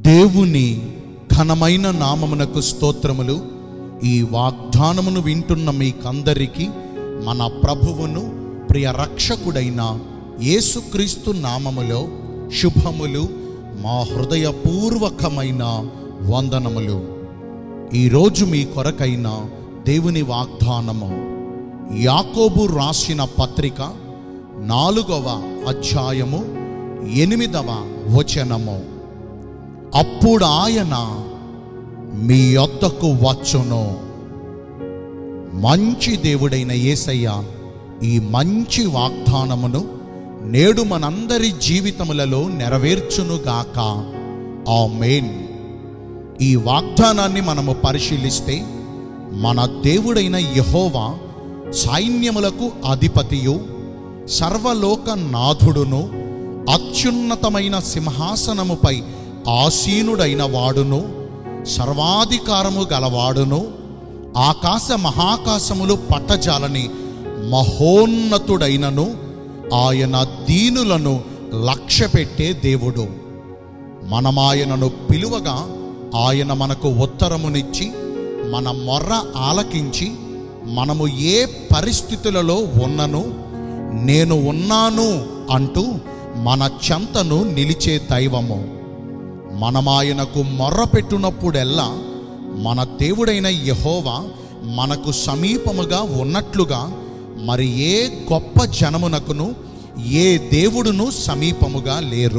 దేవుని ఘనమైన నామమునకు స్తోత్రములు. ఈ వాగ్దానమును వింటున్న మీకందరికీ మన ప్రభువును ప్రియ రక్షకుడైన యేసుక్రీస్తు నామములో శుభములు, మా హృదయపూర్వకమైన వందనములు. ఈరోజు మీ కొరకైన దేవుని వాగ్దానము యాకోబు రాసిన పత్రిక 4వ అధ్యాయము 8వ వచనము. అప్పుడు ఆయన మీ యొద్దకు వచ్చును. మంచి దేవుడైన యేసయ్య ఈ మంచి వాగ్దానమును నేడు మనందరి జీవితములలో నెరవేర్చునుగాక. ఆమేన్. ఈ వాగ్దానాన్ని మనము పరిశీలిస్తే, మన దేవుడైన యెహోవా సైన్యములకు అధిపతియు సర్వలోక నాథుడును అత్యున్నతమైన సింహాసనముపై ఆసీనుడైన వాడును సర్వాధికారము గలవాడును ఆకాశ మహాకాశములు పట్టజాలని మహోన్నతుడైనను ఆయన దీనులను లక్ష్యపెట్టే దేవుడు. మనమాయనను పిలువగా ఆయన మనకు ఉత్తరమునిచ్చి మన మొర్ర ఆలకించి మనము ఏ పరిస్థితులలో ఉన్నను నేను ఉన్నాను అంటూ మన చెంతను నిలిచే దైవము. మనమాయనకు మొర్ర పెట్టునప్పుడెల్లా మన దేవుడైన యెహోవా మనకు సమీపముగా ఉన్నట్లుగా మరి ఏ గొప్ప జనమునకును ఏ దేవుడును సమీపముగా లేరు.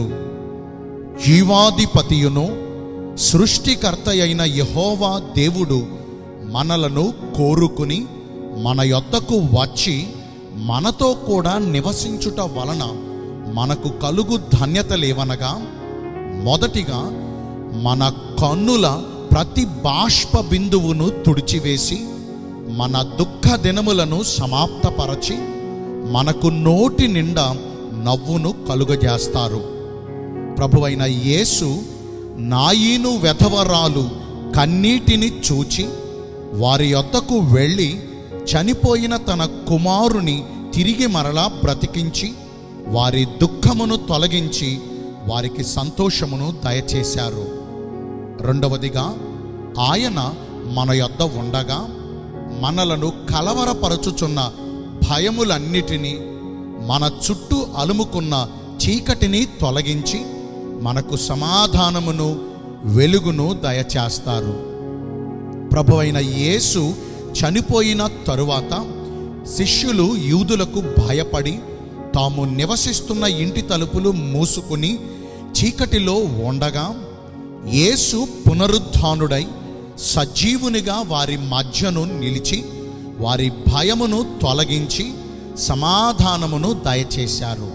జీవాధిపతియును సృష్టికర్త అయిన యెహోవా దేవుడు మనలను కోరుకుని మన యొద్దకు వచ్చి మనతో కూడా నివసించుట వలన మనకు కలుగు ధన్యతలేవనగా, మొదటిగా మన కన్నుల ప్రతి బాష్ప బిందువును తుడిచివేసి మన దుఃఖ దినములను సమాప్తపరచి మనకు నోటి నిండా నవ్వును కలుగజేస్తారు. ప్రభువైన యేసు నాయీను వెధవరాలు కన్నీటిని చూచి వారి యొద్దకు వెళ్ళి చనిపోయిన తన కుమారుని తిరిగి మరలా బ్రతికించి వారి దుఃఖమును తొలగించి వారికి సంతోషమును దయచేశారు. రెండవదిగా ఆయన మన యొద్ద ఉండగా మనలను కలవరపరచుచున్న భయములన్నిటినీ, మన చుట్టూ అలుముకున్న చీకటిని తొలగించి మనకు సమాధానమును వెలుగును దయచేస్తారు. ప్రభువైన యేసు చనిపోయిన తరువాత శిష్యులు యూదులకు భయపడి తాము నివసిస్తున్న ఇంటి తలుపులు మూసుకుని చీకటిలో ఉండగా, యేసు పునరుద్ధానుడై సజీవునిగా వారి మధ్యను నిలిచి వారి భయమును తొలగించి సమాధానమును దయచేశారు.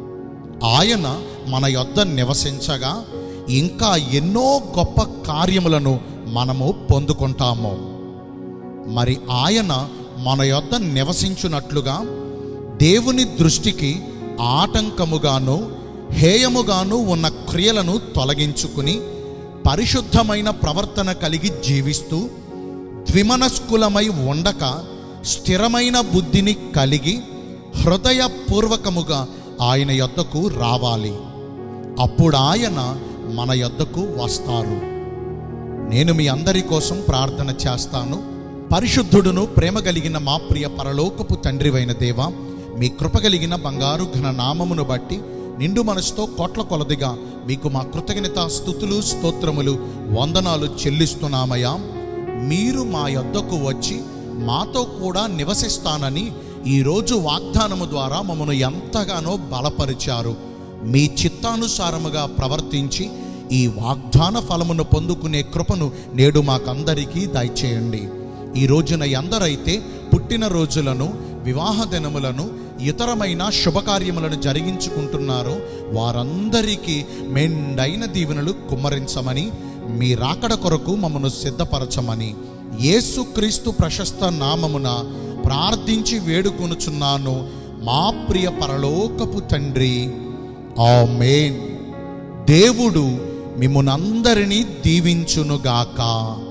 ఆయన మన యొద్ద నివసించగా ఇంకా ఎన్నో గొప్ప కార్యములను మనము పొందుకుంటాము. మరి ఆయన మన యొద్ద నివసించున్నట్లుగా దేవుని దృష్టికి ఆటంకముగాను హేయముగాను ఉన్న క్రియలను తొలగించుకుని పరిశుద్ధమైన ప్రవర్తన కలిగి జీవిస్తూ ద్విమనస్కులమై ఉండక స్థిరమైన బుద్ధిని కలిగి హృదయపూర్వకముగా ఆయన యొద్దకు రావాలి. అప్పుడు ఆయన మన యొద్దకు వస్తారు. నేను మీ అందరి కోసం ప్రార్థన చేస్తాను. పరిశుద్ధుడును ప్రేమ కలిగిన మా ప్రియ పరలోకపు తండ్రివైన దేవా, మీ కృప కలిగిన బంగారు ఘన నామమును బట్టి నిండు మనసుతో కోట్ల కొలదిగా మీకు మా కృతజ్ఞత స్తుతులు స్తోత్రములు వందనాలు చెల్లిస్తున్నామయ్యా. మీరు మా యొద్దకు వచ్చి మాతో కూడా నివసిస్తానని ఈరోజు వాగ్దానము ద్వారా మమ్మను ఎంతగానో బలపరిచారు. మీ చిత్తానుసారముగా ప్రవర్తించి ఈ వాగ్దాన ఫలమును పొందుకునే కృపను నేడు మాకందరికీ దయచేయండి. ఈ రోజున ఎందరైతే పుట్టినరోజులను, వివాహ దినములను, ఇతరమైన శుభకార్యములను జరిగించుకుంటున్నారో వారందరికీ మెండైన దీవెనలు కుమ్మరించమని, మీ రాకడ కొరకు మమ్మను సిద్ధపరచమని యేసుక్రీస్తు ప్రశస్త నామమున ప్రార్థించి వేడుకొనుచున్నాను మా ప్రియ పరలోకపు తండ్రి. ఆమేన్. దేవుడు మిమ్మునందరినీ దీవించునుగాక.